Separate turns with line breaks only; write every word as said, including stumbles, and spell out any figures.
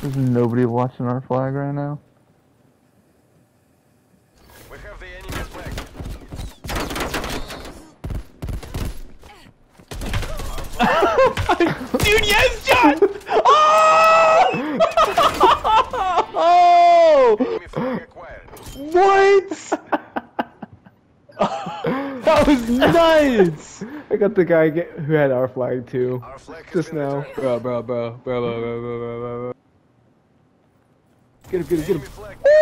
There's nobody watching our flag right now.
We have the enemy flag.
Dude, yes, John! Oh!
Oh!
Enemy flag acquired.
What?
That was nice!
I got the guy get, who had our flag too.
Our flag has
Just
been
now.
returned.
Bro, bro, bro, bro, bro, bro, bro, bro, bro. Get him, get him, get
Enemy
him.
flag.